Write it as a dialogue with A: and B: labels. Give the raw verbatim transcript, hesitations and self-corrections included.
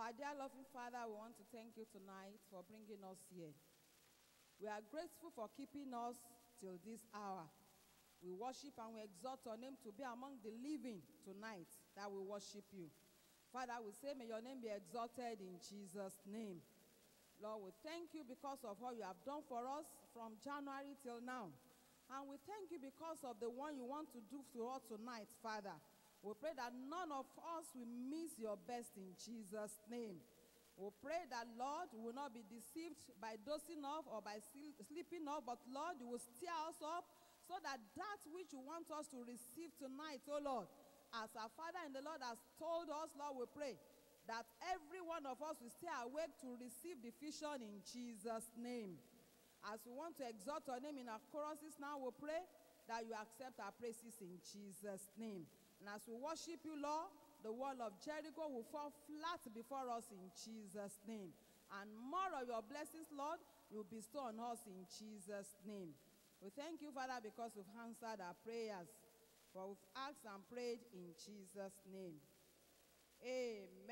A: Our dear loving Father, we want to thank you tonight for bringing us here. We are grateful for keeping us till this hour. We worship and we exalt your name to be among the living tonight that we worship you. Father, we say, may your name be exalted in Jesus' name. Lord, we thank you because of what you have done for us from January till now. And we thank you because of the one you want to do to us tonight, Father. We pray that none of us will miss your best in Jesus' name. We pray that, Lord, we will not be deceived by dozing off or by sleeping off, but, Lord, you will steer us up so that that which you want us to receive tonight, oh Lord, as our Father in the Lord has told us, Lord, we pray that every one of us will stay awake to receive the vision in Jesus' name. As we want to exalt your name in our choruses now, we pray that you accept our praises in Jesus' name. And as we worship you, Lord, the wall of Jericho will fall flat before us in Jesus' name. And more of your blessings, Lord, you bestow on us in Jesus' name. We thank you, Father, because you've answered our prayers. For we've asked and prayed in Jesus' name. Amen.